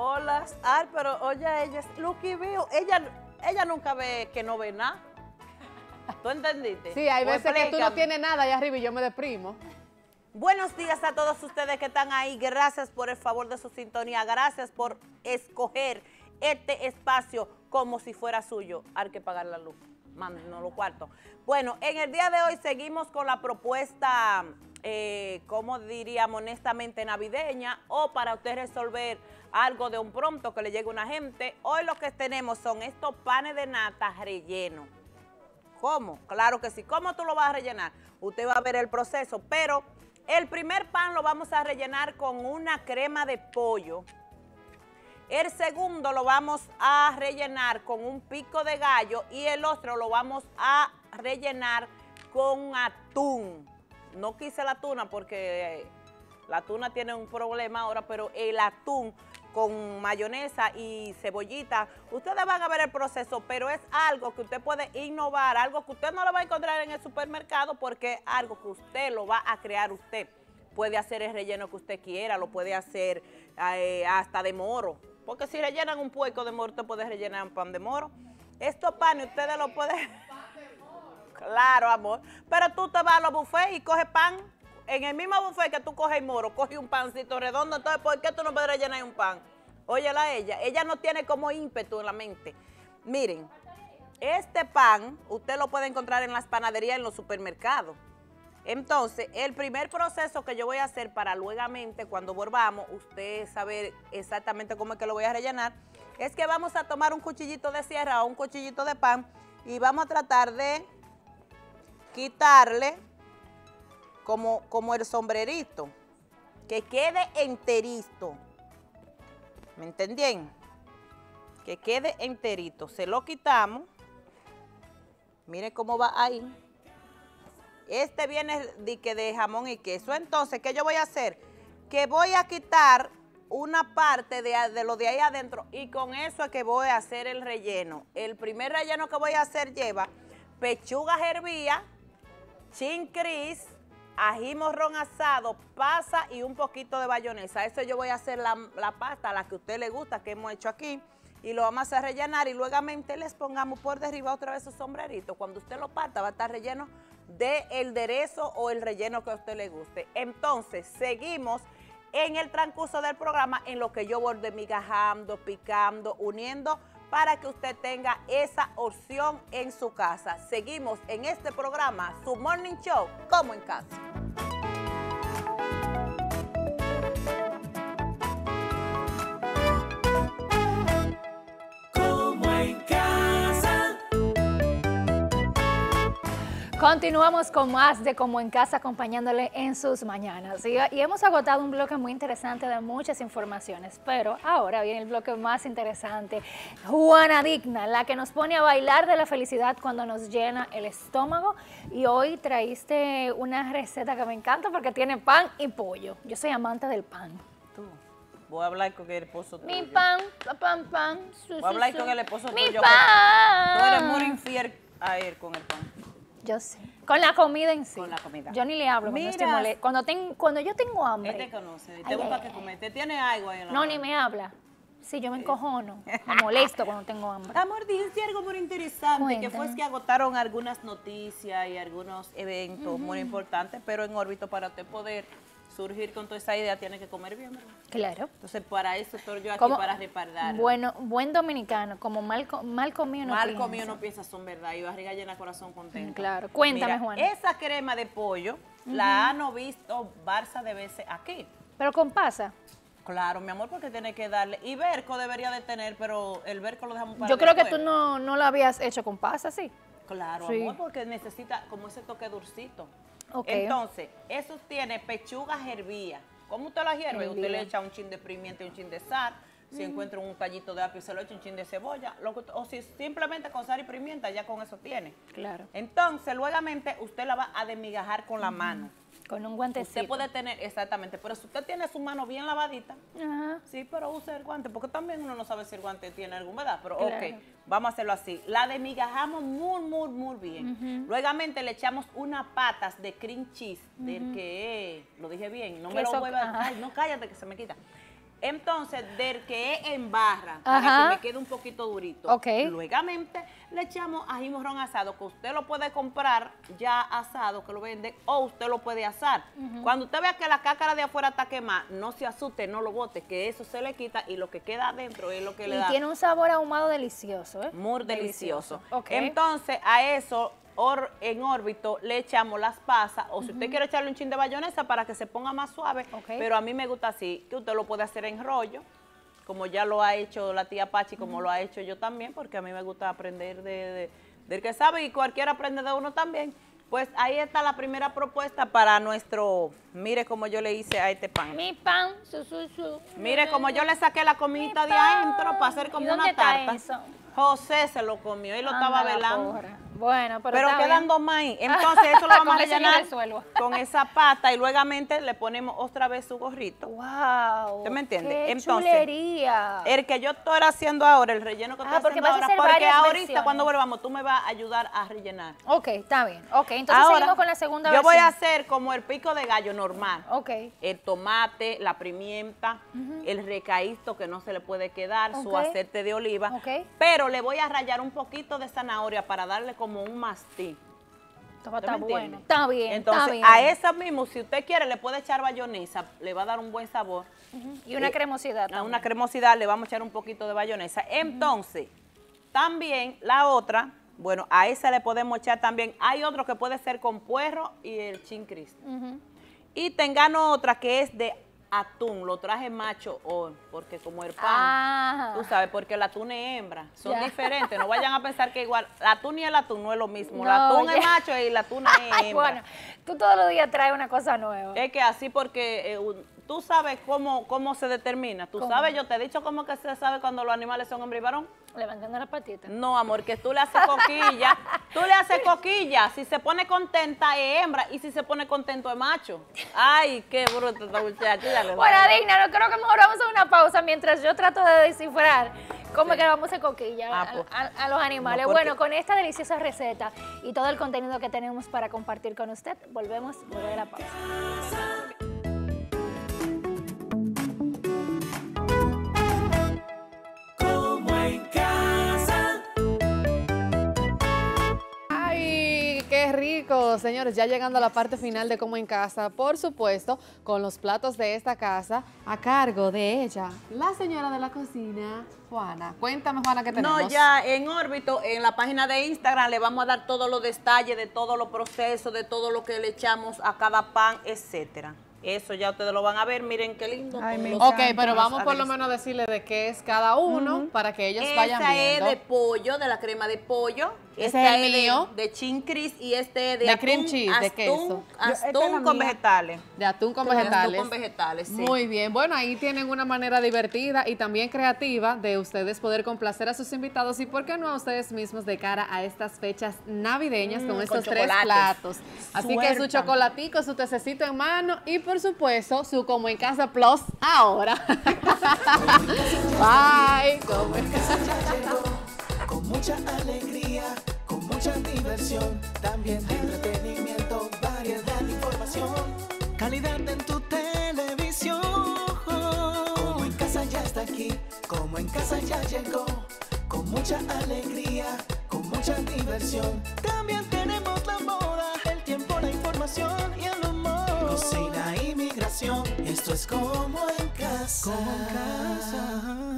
Hola. Ay, pero oye, ella es Lucky View. Ella nunca ve que no ve nada. ¿Tú entendiste? Sí, hay veces que tú no explícame. tienes nada allá arriba y yo me deprimo. Buenos días a todos ustedes que están ahí. Gracias por el favor de su sintonía. Gracias por escoger este espacio como si fuera suyo. Hay que pagar la luz. Mándenos los cuartos. Bueno, en el día de hoy seguimos con la propuesta, como diríamos honestamente, navideña, o para usted resolver algo de un pronto que le llegue a una gente. Hoy lo que tenemos son estos panes de nata rellenos. ¿Cómo? Claro que sí. ¿Cómo tú lo vas a rellenar? Usted va a ver el proceso, pero el primer pan lo vamos a rellenar con una crema de pollo. El segundo lo vamos a rellenar con un pico de gallo y el otro lo vamos a rellenar con atún. No quise la tuna porque la tuna tiene un problema ahora, pero el atún con mayonesa y cebollita, ustedes van a ver el proceso, pero es algo que usted puede innovar, algo que usted no lo va a encontrar en el supermercado porque es algo que usted lo va a crear usted. Puede hacer el relleno que usted quiera, lo puede hacer hasta de moro. Porque si rellenan un puerco de moro, usted puede rellenar un pan de moro. Estos panes ustedes lo pueden... Claro, amor. Pero tú te vas a los buffets y coges pan. En el mismo buffet que tú coges el moro, coges un pancito redondo. Entonces, ¿por qué tú no puedes rellenar un pan? Óyela a ella. Ella no tiene como ímpetu en la mente. Miren, este pan usted lo puede encontrar en las panaderías, en los supermercados. Entonces, el primer proceso que yo voy a hacer para luegamente, cuando volvamos, usted saber exactamente cómo es que lo voy a rellenar, es que vamos a tomar un cuchillito de sierra o un cuchillito de pan y vamos a tratar de quitarle como el sombrerito, que quede enterito. ¿Me entendieron? Que quede enterito. Se lo quitamos. Mire cómo va ahí. Este viene de jamón y queso. Entonces, ¿qué yo voy a hacer? Que voy a quitar una parte de lo de ahí adentro y con eso es que voy a hacer el relleno. El primer relleno que voy a hacer lleva pechuga hervía, chincris, ají morrón asado, pasa y un poquito de bayonesa. Eso yo voy a hacer la pasta, la que a usted le gusta, que hemos hecho aquí. Y lo vamos a rellenar y luego les pongamos por derriba otra vez su sombrerito. Cuando usted lo parta va a estar relleno del derezo o el relleno que a usted le guste. Entonces, seguimos en el transcurso del programa en lo que yo voy desmigajando, picando, uniendo para que usted tenga esa opción en su casa. Seguimos en este programa, su Morning Show, como en casa. Continuamos con más de Como en Casa, acompañándole en sus mañanas. Y hemos agotado un bloque muy interesante de muchas informaciones, pero ahora viene el bloque más interesante. Juana Digna, la que nos pone a bailar de la felicidad cuando nos llena el estómago. Y hoy traíste una receta que me encanta porque tiene pan y pollo. Yo soy amante del pan. Tú. Voy a hablar con el esposo tuyo. Mi pan, pan, Voy a hablar con el esposo tuyo. Mi pan. Tú eres muy infiel a él con el pan. Yo sé. Con la comida en sí. Con la comida. Yo ni le hablo cuando estoy molesta. Cuando yo tengo hambre. Él te conoce, te busca que comer. ¿Te tiene algo ahí en la No, mano? ni me habla. Sí, yo me encojono. Me molesto cuando tengo hambre. Amor, dijiste algo muy interesante, que Cuéntame. fue que agotaron algunas noticias y algunos eventos muy importantes, pero en órbito para usted poder surgir con toda esa idea tiene que comer bien, ¿verdad? Claro. Entonces, para eso estoy yo aquí, Como- para respaldar. Bueno, buen dominicano, como mal comido no Mal piensa. comido no piensa, son verdad, y barriga llena, corazón contento. Claro. Cuéntame, Mira, Juana. esa crema de pollo la han visto Barça de veces aquí. Pero con pasa. Claro, mi amor, porque tiene que darle. Y Berco debería de tener, pero el Berco lo dejamos para Yo creo que después. tú no lo habías hecho con pasa, ¿sí? Claro, Sí. amor, porque necesita como ese toque dulcito. Ok. Entonces, eso tiene pechugas hervidas. ¿Cómo usted las hierve? Usted le Hervida. echa un chin de pimienta y un chin de sal. Si encuentra un tallito de apio, se lo echa un chin de cebolla. O si simplemente con sal y pimienta, ya con eso tiene. Claro. Entonces, luegamente, usted la va a desmigajar con la mano. Con un guantecito. Usted puede tener, exactamente, pero si usted tiene su mano bien lavadita, Ajá. sí, pero use el guante, porque también uno no sabe si el guante tiene algún, ¿verdad? Pero Claro. ok, vamos a hacerlo así. La desmigajamos muy bien. Luegamente le echamos unas patas de cream cheese, del que, lo dije bien, no me Queso, lo vuelva, ajá. ay, no cállate que se me quita. Entonces, del que es en barra, Ajá. para que me quede un poquito durito. Ok. Luegamente le echamos ají morrón asado, que usted lo puede comprar ya asado, que lo vende, o usted lo puede asar. Cuando usted vea que la cácara de afuera está quemada, no se asuste, no lo bote, que eso se le quita y lo que queda adentro es lo que le Y da. tiene un sabor ahumado delicioso, ¿eh? Muy delicioso. Ok. Entonces, a eso, en órbito, le echamos las pasas, o si usted quiere echarle un chin de bayonesa para que se ponga más suave, Ok. pero a mí me gusta así, que usted lo puede hacer en rollo, como ya lo ha hecho la tía Pachi, como lo ha hecho yo también, porque a mí me gusta aprender del que sabe y cualquiera aprende de uno también. Pues ahí está la primera propuesta para nuestro, mire cómo yo le hice a este pan. Mi pan, Mire como yo le saqué la comidita de adentro para hacer como ¿Y dónde una está tarta. eso? José se lo comió y lo estaba Anda la velando. porra. Bueno, Pero está quedan bien. dos maíz. Entonces eso lo vamos Con a eso yo rellenar resuelvo. con esa pasta y luego le ponemos otra vez su gorrito. ¡Wow! ¿Usted me entiende? ¡Qué Entonces, chulería! El que yo estoy haciendo ahora, el relleno que estoy porque haciendo vas a ahora, hacer porque varias ahorita versiones. cuando volvamos tú me vas a ayudar a rellenar. Ok, está bien. Ok, entonces Ahora, seguimos con la segunda yo versión. voy a hacer como el pico de gallo normal. Ok. El tomate, la pimienta, el recaísto que no se le puede quedar, su Ok. aceite de oliva. Ok. Pero le voy a rallar un poquito de zanahoria para darle como un mastic. Esto ¿Usted está me bueno. entiende? Está bien, Entonces, está bien. a esa mismo, si usted quiere, le puede echar bayonesa, le va a dar un buen sabor. Y una cremosidad A también. una cremosidad le vamos a echar un poquito de bayonesa. Entonces, también la otra, bueno, a esa le podemos echar también, hay otro que puede ser con puerro y el chin Cristo. Y tengan otra que es de atún, lo traje macho hoy, porque como el pan, Ah. tú sabes, porque el atún es hembra, son Ya. diferentes, no vayan a pensar que igual, el atún y el atún no es lo mismo, el No, atún ya. es macho y el atún es hembra. Ay, bueno, tú todos los días traes una cosa nueva. Es que así porque tú sabes cómo se determina, tú ¿Cómo? sabes, yo te he dicho cómo que se sabe cuando los animales son hombre y varón. Levantando la patita. No, amor, que tú le haces coquilla, si se pone contenta es hembra y si se pone contento es macho. Ay, qué bruto esta muchacha. Ya le Bueno, doy. Digna, no creo que mejor vamos a una pausa mientras yo trato de descifrar cómo es que vamos a coquilla pues. a los animales. No, porque- Bueno, con esta deliciosa receta y todo el contenido que tenemos para compartir con usted, volvemos luego de la pausa. ¡Ay, qué rico! Señores, ya llegando a la parte final de Como en Casa, por supuesto, con los platos de esta casa, a cargo de ella, la señora de la cocina, Juana. Cuéntame, Juana, ¿qué tenemos? No, ya en órbito, en la página de Instagram le vamos a dar todos los detalles de todos los procesos, de todo lo que le echamos a cada pan, etcétera. Eso ya ustedes lo van a ver, miren qué lindo. Ay, con me los Ok, encanta. pero vamos por lo aderezos. menos a decirle de qué es cada uno para que ellos vayan Esa viendo. es de pollo, de la crema de pollo. Ese Esta es el mío. de chin Cris y este es de De atún, cream cheese, de queso. Astún Esta es la con mía. vegetales. De atún con De atún vegetales. con vegetales, sí. Muy bien, bueno, ahí tienen una manera divertida y también creativa de ustedes poder complacer a sus invitados y por qué no a ustedes mismos de cara a estas fechas navideñas con con estos tres chocolates. platos. Así que su Suelta. chocolatico, su tececito en mano y por supuesto su Como en Casa Plus ahora. Bye. Como en Casa. Con mucha alegría, con mucha diversión, también de entretenimiento, variedad de información, calidad en tu televisión. Como en casa ya está aquí, como en casa ya llegó, con mucha alegría, con mucha diversión, también tenemos la moda, el tiempo, la información y el humor. Cocina y migración, esto es Como en Casa. Como en Casa.